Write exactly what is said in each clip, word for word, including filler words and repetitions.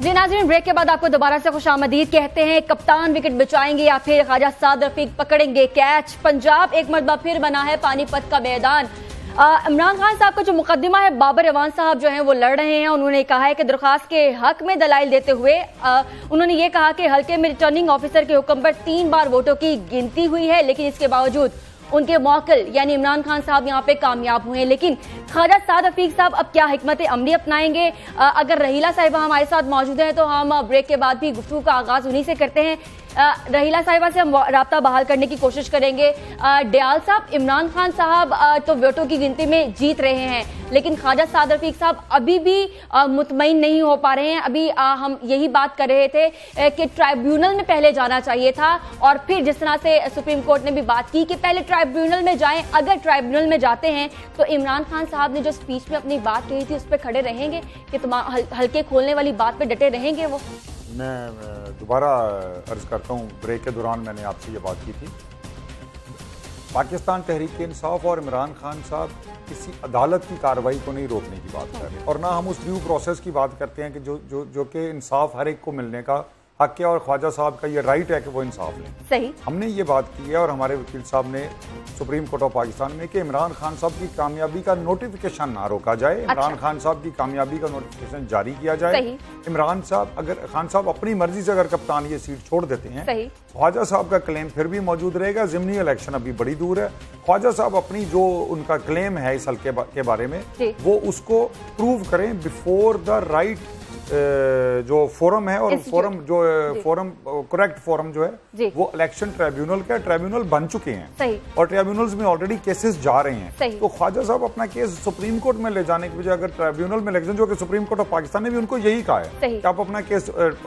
जी नाज़रीन, ब्रेक के बाद आपको दोबारा से खुशामदीद कहते हैं। कप्तान विकेट बचाएंगे या फिर ख्वाजा साद रफीक पकड़ेंगे कैच? पंजाब एक मरतबा फिर बना है पानीपत का मैदान। इमरान खान साहब का जो मुकदमा है, बाबर अवान साहब जो हैं वो लड़ रहे हैं। उन्होंने कहा है कि दरख्वास्त के हक में दलाइल देते हुए आ, उन्होंने ये कहा कि हल्के में रिटर्निंग ऑफिसर के हुक्म पर तीन बार वोटों की गिनती हुई है, लेकिन इसके बावजूद उनके मौकल यानी इमरान खान साहब यहाँ पे कामयाब हुए हैं। लेकिन ख्वाजा साद रफीक साहब अब क्या हिकमत अमली अपनाएंगे? आ, अगर रहीला साहिबा हमारे साथ मौजूद हैं तो हम ब्रेक के बाद भी गुफ्तगू का आगाज उन्हीं से करते हैं। आ, रहीला साहिबा से हम राब्ता बहाल करने की कोशिश करेंगे। डयाल साहब, इमरान खान साहब आ, तो वोटों की गिनती में जीत रहे हैं, लेकिन ख्वाजा साद रफीक साहब अभी भी मुतमईन नहीं हो पा रहे हैं। अभी आ, हम यही बात कर रहे थे आ, कि ट्राइब्यूनल में पहले जाना चाहिए था, और फिर जिस तरह से सुप्रीम कोर्ट ने भी बात की कि पहले ट्राइब्यूनल में जाएं। अगर ट्राइब्यूनल में जाते हैं तो इमरान खान साहब ने जो स्पीच में अपनी बात कही थी उस पर खड़े रहेंगे कि तुम हल, हल्के खोलने वाली बात पे डटे रहेंगे वो? मैं दोबारा अर्ज करता हूँ, ब्रेक के दौरान मैंने आपसे ये बात की थी। पाकिस्तान तहरीक इंसाफ और इमरान खान साहब किसी अदालत की कार्रवाई को नहीं रोकने की बात कर रहे हैं, और ना हम उस ड्यू प्रोसेस की बात करते हैं कि जो जो जो कि इंसाफ हर एक को मिलने का हक है, और ख्वाजा साहब का ये राइट है कि वो इंसाफ लें। सही, हमने ये बात की है और हमारे वकील साहब ने सुप्रीम कोर्ट ऑफ पाकिस्तान में कि इमरान खान साहब की कामयाबी का नोटिफिकेशन ना रोका जाए। अच्छा। इमरान खान साहब की कामयाबी का नोटिफिकेशन जारी किया जाए। इमरान साहब अगर खान साहब अपनी मर्जी से अगर कप्तान ये सीट छोड़ देते हैं, ख्वाजा साहब का क्लेम फिर भी मौजूद रहेगा। ज़िमनी इलेक्शन अभी बड़ी दूर है। ख्वाजा साहब अपनी जो उनका क्लेम है इस हल्के के बारे में, वो उसको प्रूव करें बिफोर द राइट जो फोरम है, और फोरम जो फोरम करेक्ट फोरम जो है वो इलेक्शन ट्राइब्यूनल का ट्राइब्यूनल बन चुके हैं, और ट्राइब्यूनल्स में ऑलरेडी केसेस जा रहे हैं। तो ख्वाजा साहब अपना केस सुप्रीम कोर्ट में ले जाने की बजाय अगर ट्राइब्यूनल में इलेक्शन, जो कि सुप्रीम कोर्ट ऑफ पाकिस्तान ने भी उनको यही कहा है कि आप अपना केस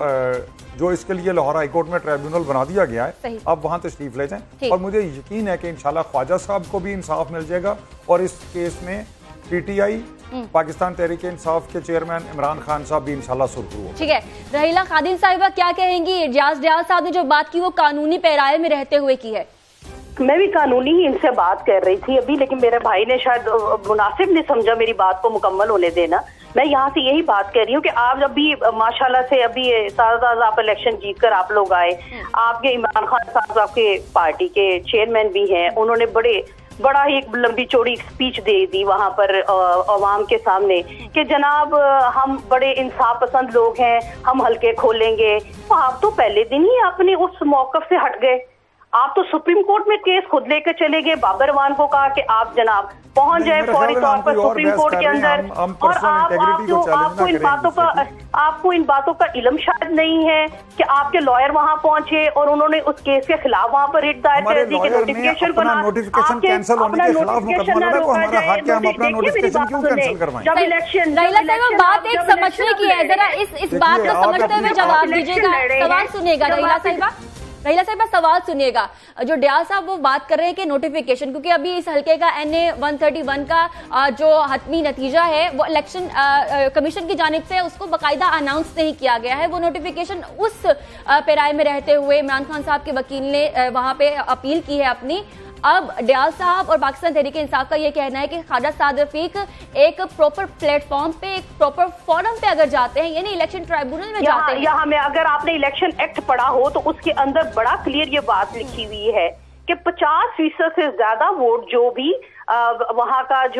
जो इसके लिए लाहौर हाई कोर्ट में ट्राइब्यूनल बना दिया गया है, आप वहां तशरीफ ले जाएं। और मुझे यकीन है कि इंशाल्लाह ख्वाजा साहब को भी इंसाफ मिल जाएगा, और इस केस में पीटीआई पाकिस्तान तहरीक इंसाफ के चेयरमैन इमरान खान साहब भी इंशाल्लाह सुरखरू हो। ठीक है, रहीला खादिम साहिबा क्या कहेंगी? रियाज डयाल साहब ने जो बात की वो कानूनी पैराए में रहते हुए की है। मैं भी कानूनी ही इनसे बात कर रही थी अभी, लेकिन मेरे भाई ने शायद मुनासिब नहीं समझा मेरी बात को मुकम्मल होने देना। मैं यहाँ से यही बात कर रही हूँ कि आप जब भी माशाल्लाह से अभी ताज़ा आप इलेक्शन जीत कर आप लोग आए, आपके इमरान खान साहब आपके पार्टी के चेयरमैन भी हैं, उन्होंने बड़े बड़ा ही एक लंबी चौड़ी स्पीच दे दी वहां पर अवाम के सामने कि जनाब हम बड़े इंसाफ पसंद लोग हैं, हम हल्के खोलेंगे। तो आप तो पहले दिन ही अपने उस मौकफ से हट गए। आप तो सुप्रीम कोर्ट में केस खुद लेकर चले गए। बाबर अवान को कहा कि आप जनाब पहुंच जाए फौरी तौर पर सुप्रीम कोर्ट के अंदर, और आप आपको आपको इन बातों का आपको इन बातों का इल्म शायद नहीं है कि आपके लॉयर वहां पहुंचे और उन्होंने उस केस के खिलाफ वहां पर रिट दायर कर दी कि नोटिफिकेशन बना नोटिफिकेशन कैंसिल होने के खिलाफ मुकदमा लगा, वो हमारा हक है, हम अपना नोटिफिकेशन क्यों कैंसिल करवाएं? जब इलेक्शन बात एक समझने की है, जरा इस इस बात को समझते हुए जवाब दीजिएगा। सवाल सुनिएगा रहीला साहिबा, रहीला साहिबा सवाल सुनिएगा। जो डयाल साहब वो बात कर रहे हैं कि नोटिफिकेशन, क्योंकि अभी इस हल्के का N A one thirty one का जो हतमी नतीजा है वो इलेक्शन कमीशन की जानिब से उसको बाकायदा अनाउंस नहीं किया गया है। वो नोटिफिकेशन उस पैराए में रहते हुए इमरान खान साहब के वकील ने वहां पे अपील की है अपनी। अब डयाल साहब और पाकिस्तान तहरीक इंसाफ का ये कहना है कि ख्वाजा साद रफीक एक प्रॉपर प्लेटफॉर्म पे, एक प्रॉपर फोरम पे अगर जाते हैं, यानी इलेक्शन ट्राइब्यूनल में जाते हैं। यहाँ में अगर आपने इलेक्शन एक्ट पढ़ा हो तो उसके अंदर बड़ा क्लियर ये बात लिखी हुई है कि पचास फीसद से ज्यादा वोट जो भी वहाँ का जो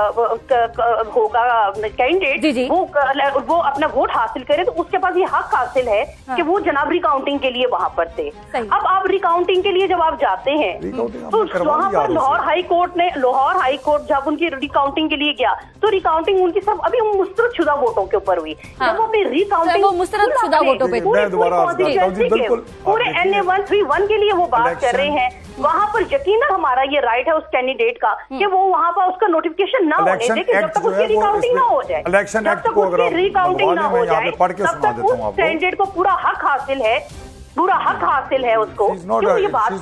होगा कैंडिडेट वो वो अपना वोट हासिल करे, तो उसके पास ये हक हासिल है हाँ। कि वो जनाब रिकाउंटिंग के लिए वहाँ पर थे। अब आप रिकाउंटिंग के लिए जब आप जाते हैं तो वहाँ पर लाहौर हाई कोर्ट ने लाहौर हाई कोर्ट जब उनकी रिकाउंटिंग के लिए गया तो रिकाउंटिंग उनकी सब अभी मुस्तरद शुदा वोटों के ऊपर हुई। जब वो अपनी रिकाउंटिंग मुस्तरद शुदा वोटों पे पूरे N A one three one के लिए वो बात कर रहे हैं, वहाँ पर यकीनन हमारा ये राइट है उस कैंडिडेट का कि वो वहाँ पर उसका नोटिफिकेशन ना होने दे, जब तक उसकी रिकाउंटिंग ना हो जाए, इलेक्शन जब तक उसकी रिकाउंटिंग ना हो जाए तब तक उस कैंडिडेट को पूरा हक हासिल है, पूरा हक हासिल है उसको। क्यों ये बात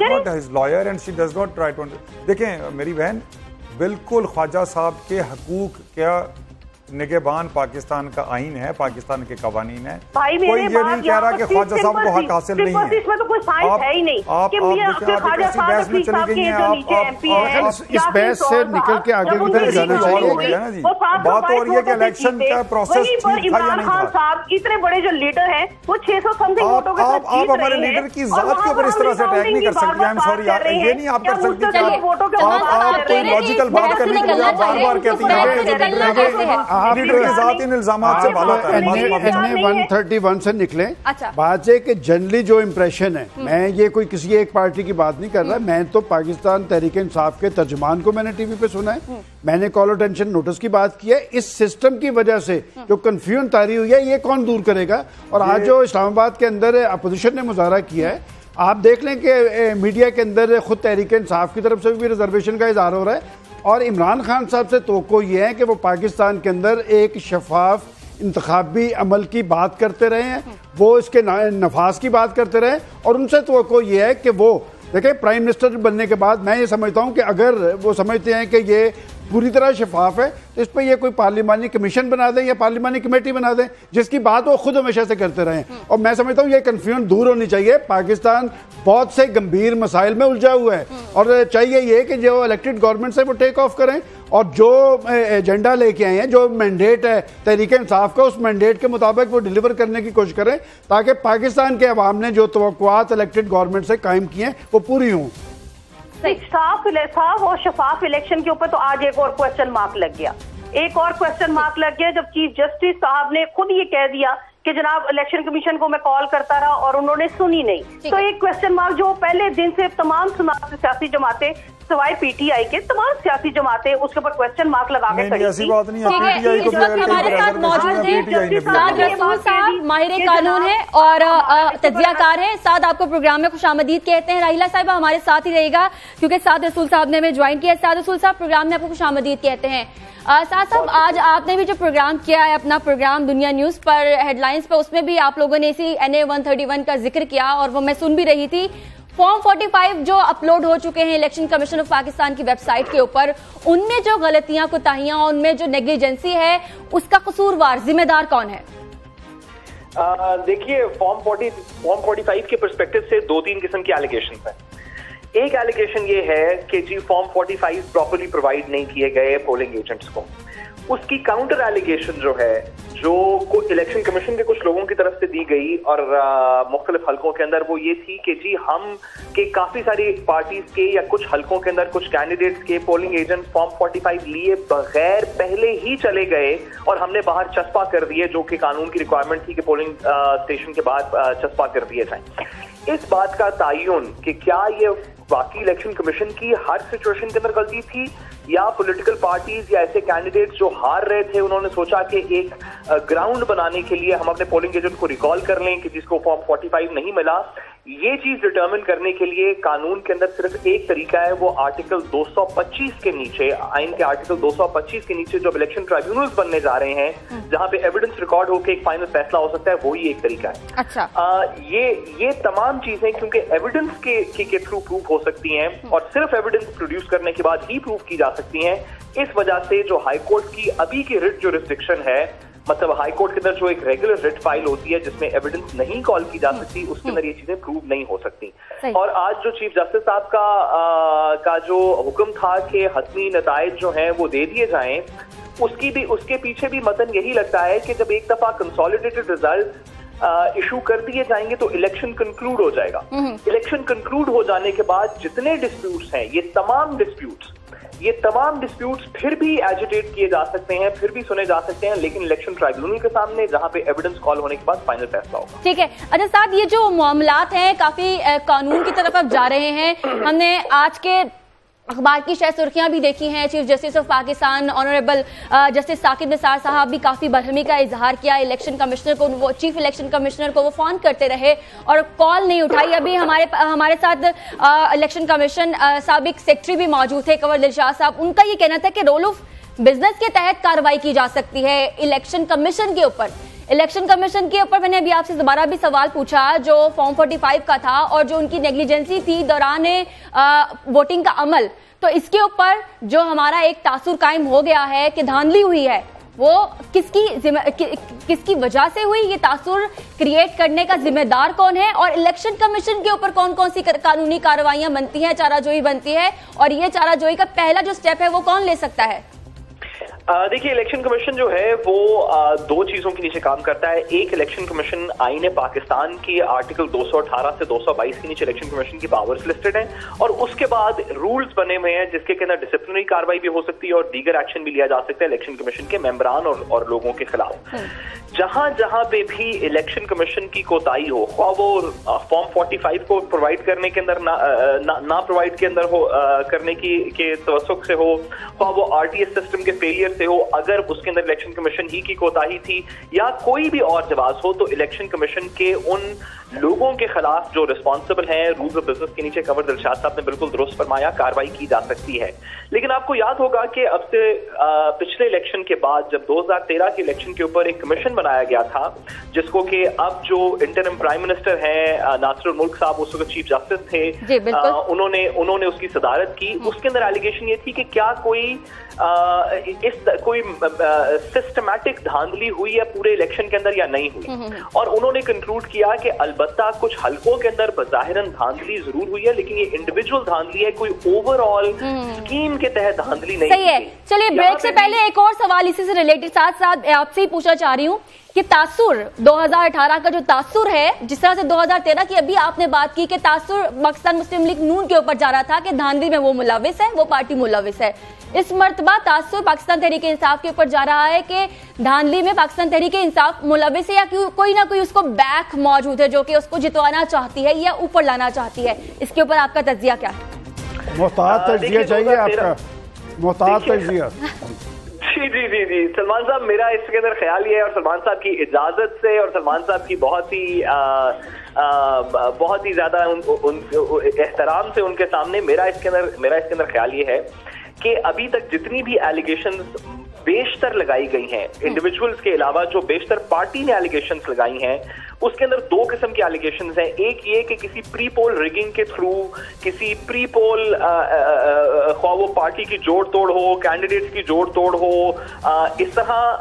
करें? देखें मेरी बहन, बिल्कुल ख्वाजा साहब के हकूक क्या निगहबान पाकिस्तान का आइन है, पाकिस्तान के कवानीन है। भाई कोई ये नहीं कह रहा कि ख्वाजा साहब को हक हासिल नहीं है। इसमें तो कोई साइंस है ही नहीं। आप बहस में चली गई हैं, आप इस बहस से निकल के आगे की तरफ जाना चाहिए। बात हो रही है कि इलेक्शन का प्रोसेस ठीक था या नहीं था। साहब इतने बड़े जो लीडर हैं वो छह सौ समथिंग वोटों के साथ जीत रहे हैं। आप हमारे लीडर की जात के ऊपर इस तरह से अटैक नहीं कर सकती। आई एम सॉरी, ये नहीं आप कर सकती। आप कोई लॉजिकल बात करने के लिए आप बार बार कहती हैं लीडर के साथ इन इल्जामात से भाला एक सौ इकतीस से निकले। बात है कि जनरली जो इंप्रेशन है, मैं ये कोई किसी एक पार्टी की बात नहीं कर रहा, मैं तो पाकिस्तान तहरीक इंसाफ के तर्जुमान को मैंने टीवी पे सुना है, मैंने कॉल अटेंशन नोटिस की बात की है। इस सिस्टम की वजह से जो कंफ्यूजन तारी हुई है ये कौन दूर करेगा। और आज जो इस्लामाबाद के अंदर अपोजिशन ने मुजाहरा किया है, आप देख लें कि मीडिया के अंदर खुद तहरीक इंसाफ की तरफ से भी रिजर्वेशन का इजहार हो रहा है और इमरान खान साहब से तवक्को ये है कि वो पाकिस्तान के अंदर एक शफाफ इंतखाबी अमल की बात करते रहे हैं, वो इसके नफाज की बात करते रहे और उनसे तवक्को ये है कि वो देखिए प्राइम मिनिस्टर बनने के बाद मैं ये समझता हूं कि अगर वो समझते हैं कि ये पूरी तरह शफाफ है तो इस पर ये कोई पार्लिमानी कमीशन बना दें या पार्लिमानी कमेटी बना दें जिसकी बात वो खुद हमेशा से करते रहे। और मैं समझता हूँ ये कन्फ्यूजन दूर होनी चाहिए। पाकिस्तान बहुत से गंभीर मसाइल में उलझा हुआ है और चाहिए ये कि जो इलेक्टेड गवर्नमेंट से वो टेक ऑफ करें और जो एजेंडा लेके आए हैं, जो मैंडेट है तहरीक इंसाफ का, उस मैंडेट के मुताबिक वो डिलीवर करने की कोशिश करें ताकि पाकिस्तान के अवाम ने जो तवक्कुआत इलेक्टेड गवर्नमेंट से कायम किए हैं वो पूरी हों। साफ साफ और शफाफ इलेक्शन के ऊपर तो आज एक और क्वेश्चन मार्क लग गया, एक और क्वेश्चन मार्क लग गया जब चीफ जस्टिस साहब ने खुद ये कह दिया कि जनाब इलेक्शन कमीशन को मैं कॉल करता रहा और उन्होंने सुनी नहीं। तो एक क्वेश्चन मार्क जो पहले दिन से तमाम सियासी जमातें सवाई पीटीआई के तमाम सियासी जमातें उसके ऊपर क्वेश्चन मार्क लगा के खड़ी ऐसी बात नहीं है। पीटीआई को हमारे साथ मौजूद हैं साद रसूल साहब, माहिर कानून है और तज्जियाकार है। साद आपको प्रोग्राम में खुशामदीद कहते हैं। राहिला साहिबा हमारे साथ ही रहेगा क्योंकि साद रसूल साहब ने हमें ज्वाइन किया। साद रसूल साहब प्रोग्राम में आपको खुशामदीद कहते हैं। साद साहब आज आपने भी जो प्रोग्राम किया है अपना प्रोग्राम दुनिया न्यूज पर हेडलाइंस पर, उसमें भी आप लोगों ने इसी N A one thirty one का जिक्र किया और वो मैं सुन भी रही थी। फॉर्म पैंतालीस जो अपलोड हो चुके हैं इलेक्शन कमीशन ऑफ पाकिस्तान की वेबसाइट के ऊपर, उनमें जो गलतियां कोताहियां, उनमें जो नेग्लिजेंसी है, उसका कसूरवार जिम्मेदार कौन है? देखिए फॉर्म फोर्टी फॉर्म पैंतालीस के पर्सपेक्टिव से दो तीन किस्म के एलिगेशन हैं। एक एलिगेशन ये है कि जी फॉर्म पैंतालीस प्रॉपर्ली प्रोवाइड नहीं किए गए पोलिंग एजेंट्स को। उसकी काउंटर एलिगेशन जो है, जो इलेक्शन कमीशन के कुछ लोगों की तरफ से दी गई और मुख्तलिफ हलकों के अंदर, वो ये थी कि जी हम के काफी सारी पार्टीज के या कुछ हलकों के अंदर कुछ कैंडिडेट्स के पोलिंग एजेंट फॉर्म पैंतालीस लिए बगैर पहले ही चले गए और हमने बाहर चस्पा कर दिए, जो कि कानून की रिक्वायरमेंट थी कि पोलिंग स्टेशन के बाद चस्पा कर दिए जाएं। इस बात का तायुन कि क्या ये बाकी इलेक्शन कमीशन की हर सिचुएशन के अंदर गलती थी या पॉलिटिकल पार्टीज या ऐसे कैंडिडेट्स जो हार रहे थे उन्होंने सोचा कि एक ग्राउंड बनाने के लिए हम अपने पोलिंग एजेंट को रिकॉल कर लें कि जिसको फॉर्म पैंतालीस नहीं मिला। ये चीज डिटरमिन करने के लिए कानून के अंदर सिर्फ एक तरीका है, वो आर्टिकल दो सौ पच्चीस के नीचे, आइन के आर्टिकल दो सौ पच्चीस के नीचे जो इलेक्शन ट्राइब्यूनल्स बनने जा रहे हैं जहां पे एविडेंस रिकॉर्ड होकर एक फाइनल फैसला हो सकता है, वो ही एक तरीका है। अच्छा। आ, ये ये तमाम चीजें क्योंकि एविडेंस के के, के थ्रू प्रूव हो सकती हैं और सिर्फ एविडेंस प्रोड्यूस करने के बाद ही प्रूव की जा सकती हैं, इस वजह से जो हाईकोर्ट की अभी की रिट जुरिस्डिक्शन है, मतलब हाई कोर्ट के अंदर जो एक रेगुलर रिट फाइल होती है जिसमें एविडेंस नहीं कॉल की जा सकती, उसके अंदर ये चीजें प्रूव नहीं हो सकती। और आज जो चीफ जस्टिस साहब का आ, का जो हुक्म था कि हतमी नताइज जो हैं वो दे दिए जाएं, उसकी भी उसके पीछे भी मतन यही लगता है कि जब एक दफा कंसोलिडेटेड रिजल्ट इशू कर दिए जाएंगे तो इलेक्शन कंक्लूड हो जाएगा। इलेक्शन कंक्लूड हो जाने के बाद जितने डिस्प्यूट्स हैं, ये तमाम डिस्प्यूट्स ये तमाम डिस्प्यूट्स फिर भी एजिटेट किए जा सकते हैं, फिर भी सुने जा सकते हैं, लेकिन इलेक्शन ट्राइब्यूनल के सामने जहां पे एविडेंस कॉल होने के बाद फाइनल फैसला होगा। ठीक है। अच्छा साहब, ये जो मामलात हैं काफी कानून की तरफ अब जा रहे हैं। हमने आज के अखबार की शायद सुर्खियां भी देखी हैं, chief justice of Pakistan honourable justice Saqib Nisar साहब भी काफी बरहमी का इजहार किया इलेक्शन कमिश्नर को, वो चीफ इलेक्शन कमिश्नर को वो फोन करते रहे और कॉल नहीं उठाई। अभी हमारे हमारे साथ इलेक्शन कमीशन साबिक सेक्रेटरी भी मौजूद थे कंवर दिलशाद साहब, उनका ये कहना था कि रोल ऑफ बिजनेस के तहत कार्रवाई की जा सकती है इलेक्शन कमीशन के ऊपर। इलेक्शन कमीशन के ऊपर मैंने अभी आपसे दोबारा भी सवाल पूछा जो फॉर्म पैंतालीस का था और जो उनकी नेग्लिजेंसी थी दौरान वोटिंग का अमल, तो इसके ऊपर जो हमारा एक तासुर कायम हो गया है कि धांधली हुई है, वो किसकी कि, किसकी वजह से हुई, ये तासुर क्रिएट करने का जिम्मेदार कौन है, और इलेक्शन कमीशन के ऊपर कौन कौन सी कानूनी कार्रवाइयां बनती हैं, चाराजोई बनती है, और ये चाराजोई का पहला जो स्टेप है वो कौन ले सकता है? देखिए, इलेक्शन कमीशन जो है वो आ, दो चीजों के नीचे काम करता है। एक, इलेक्शन कमीशन आईन पाकिस्तान की आर्टिकल दो सौ अठारह से दो सौ बाईस के नीचे इलेक्शन कमीशन की पावर्स लिस्टेड हैं, और उसके बाद रूल्स बने हुए हैं जिसके के अंदर डिसिप्लिनरी कार्रवाई भी हो सकती है और दीगर एक्शन भी लिया जा सकता है इलेक्शन कमीशन के मेंबरान और, और लोगों के खिलाफ। जहां जहां पे भी इलेक्शन कमीशन की कोताही हो, ख्वाह वो फॉर्म पैंतालीस को प्रोवाइड करने के अंदर ना ना, ना प्रोवाइड के अंदर हो आ, करने की के तवस्सुक से हो, ख्वाह वो आरटीएस सिस्टम के फेलियर से हो, अगर उसके अंदर इलेक्शन कमीशन ही की कोताही थी या कोई भी और जवाब हो, तो इलेक्शन कमीशन के उन लोगों के खिलाफ जो रिस्पॉन्सिबल हैं, रूल्स ऑफ बिजनेस के नीचे कवर दिलशाद साहब ने बिल्कुल दुरुस्त फरमाया, कार्रवाई की जा सकती है। लेकिन आपको याद होगा कि अब से आ, पिछले इलेक्शन के बाद जब दो हज़ार तेरह के इलेक्शन के ऊपर एक कमीशन बनाया गया था, जिसको कि अब जो इंटरिम प्राइम मिनिस्टर हैं नासिरुल मुल्क साहब, उस वक्त चीफ जस्टिस थे, आ, उन्होंने उन्होंने उसकी सदारत की। उसके अंदर एलिगेशन ये थी कि क्या कोई आ, इस कोई सिस्टमैटिक धांधली हुई है पूरे इलेक्शन के अंदर या नहीं हुई, और उन्होंने कंक्लूड किया कि अलबत्ता कुछ हलकों के अंदर बज़ाहिरन धांधली जरूर हुई है, लेकिन ये इंडिविजुअल धांधली है, कोई ओवरऑल स्कीम के तहत धांधली नहीं सही है। चलिए, ब्रेक से पहले एक और सवाल इसी से रिलेटेड साथ साथ आपसे ही पूछना चाह रही हूँ कि तासुर दो हज़ार अठारह का जो तासुर है, जिस तरह से दो हज़ार तेरह की अभी आपने बात की कि तासुर पाकिस्तान मुस्लिम लीग नून के ऊपर जा रहा था कि धांधली में वो मुलविस है, वो पार्टी मुलविस है, इस मर्तबा तासुर पाकिस्तान तहरीक इंसाफ के ऊपर जा रहा है कि धांधली में पाकिस्तान तहरीक इंसाफ मुलविस है, या कोई ना कोई उसको बैक मौजूद है जो कि उसको जितवाना चाहती है या ऊपर लाना चाहती है। इसके ऊपर आपका तज्जिया क्या है? मोहतात तज्जिया चाहिए आपका, मोहतात तज्जिया। जी जी जी जी सलमान साहब, मेरा इसके अंदर ख्याल ये है, और सलमान साहब की इजाजत से और सलमान साहब की बहुत ही आ, आ, बहुत ही ज्यादा उन, उन, उन एहतराम से उनके सामने मेरा इसके अंदर मेरा इसके अंदर ख्याल ये है कि अभी तक जितनी भी एलिगेशंस बेशतर लगाई गई हैं, इंडिविजुअल्स के अलावा जो बेशतर पार्टी ने एलिगेशंस लगाई हैं, उसके अंदर दो किस्म के एलिगेशंस हैं। एक ये कि किसी प्री पोल रिगिंग के थ्रू, किसी प्री पोल ख्वाह वो पार्टी की जोड़ तोड़ हो, कैंडिडेट्स की जोड़ तोड़ हो, आ, इस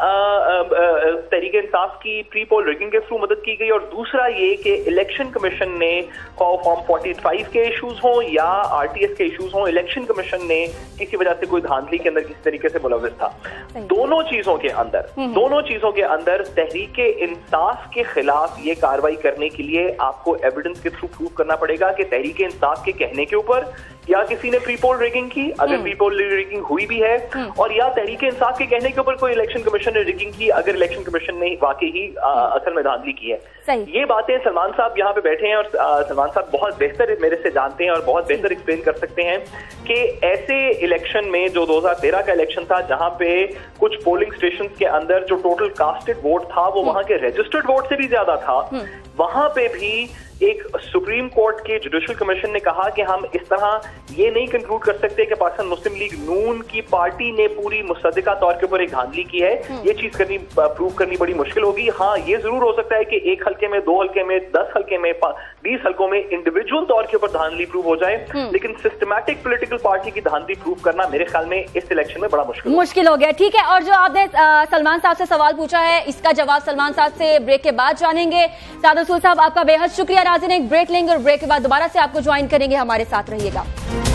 तरह तहरीक इंसाफ की प्री पोल रिगिंग के थ्रू मदद की गई। और दूसरा ये कि इलेक्शन कमीशन ने ख्वाह फॉर्म पैंतालीस के इशूज हों या आरटीएस के इशूज हों, इलेक्शन कमीशन ने किसी वजह से कोई धांधली के अंदर किसी तरीके से मुलविस था। दोनों चीजों के अंदर दोनों चीजों के अंदर तहरीक इंसाफ के खिलाफ ये कार्रवाई करने के लिए आपको एविडेंस के थ्रू प्रूव करना पड़ेगा कि तहरीक इंसाफ के कहने के ऊपर या किसी ने प्री पोल रिगिंग की, अगर प्री पोल रिगिंग हुई भी है, और या तहरीक इंसाफ के कहने के ऊपर कोई इलेक्शन कमीशन ने रिगिंग की, अगर इलेक्शन कमीशन ने वाकई ही आ, असल में धांधली की है। ये बातें सलमान साहब यहाँ पे बैठे हैं और सलमान साहब बहुत बेहतर मेरे से जानते हैं और बहुत बेहतर एक्सप्लेन कर सकते हैं कि ऐसे इलेक्शन में जो दो हज़ार तेरह का इलेक्शन था, जहां पे कुछ पोलिंग स्टेशन के अंदर जो टोटल कास्टेड वोट था वो वहां के रजिस्टर्ड वोट से भी ज्यादा था, वहां पे भी एक सुप्रीम कोर्ट के जुडिशल कमीशन ने कहा कि हम इस तरह ये नहीं कंक्लूड कर सकते कि पाकिस्तान मुस्लिम लीग नून की पार्टी ने पूरी मुसद्दिका तौर के ऊपर एक धांधली की है। ये चीज करनी प्रूव करनी बड़ी मुश्किल होगी। हाँ, ये जरूर हो सकता है कि एक हल्के में, दो हल्के में, दस हल्के में, बीस हल्कों में इंडिविजुअल तौर के ऊपर धांधली प्रूव हो जाए, लेकिन सिस्टमैटिक पॉलिटिकल पार्टी की धांधली प्रूव करना मेरे ख्याल में इस इलेक्शन में बड़ा मुश्किल मुश्किल हो गया। ठीक है, और जो आपने सलमान साहब से सवाल पूछा है, इसका जवाब सलमान साहब से ब्रेक के बाद जानेंगे। साद रसूल साहब, आपका बेहद शुक्रिया। नाज़रीन, एक ब्रेक लेंगे और ब्रेक के बाद दोबारा से आपको ज्वाइन करेंगे। हमारे साथ रहिएगा।